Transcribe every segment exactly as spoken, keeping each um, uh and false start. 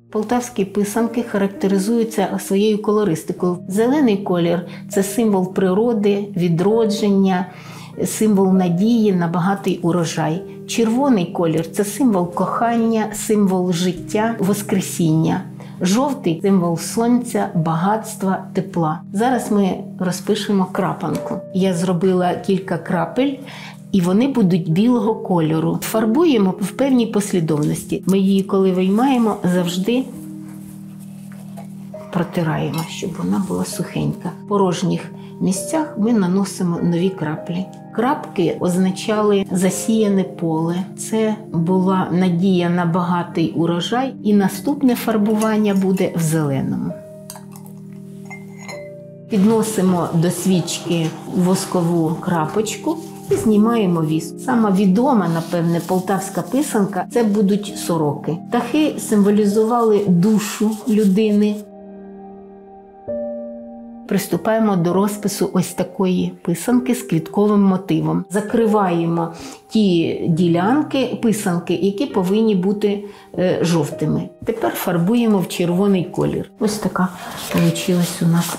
Полтавські писанки характеризуються своєю колористикою. Зелений колір – це символ природи, відродження, символ надії на багатий урожай. Червоний колір – це символ кохання, символ життя, воскресіння. Жовтий – символ сонця, багатства, тепла. Зараз ми розпишемо крапанку. Я зробила кілька крапель, і вони будуть білого кольору. Фарбуємо в певній послідовності. Ми її, коли виймаємо, завжди протираємо, щоб вона була сухенька. В порожніх місцях ми наносимо нові краплі. Крапки означали засіяне поле. Це була надія на багатий урожай. І наступне фарбування буде в зеленому. Підносимо до свічки воскову крапочку і знімаємо віск. Сама відома, напевне, полтавська писанка – це будуть сороки. Птахи символізували душу людини. Приступаємо до розпису ось такої писанки з квітковим мотивом. Закриваємо ті ділянки писанки, які повинні бути е, жовтими. Тепер фарбуємо в червоний колір. Ось така вийшла у нас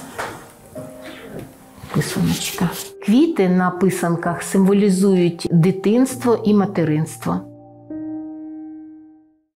писаночка. Квіти на писанках символізують дитинство і материнство.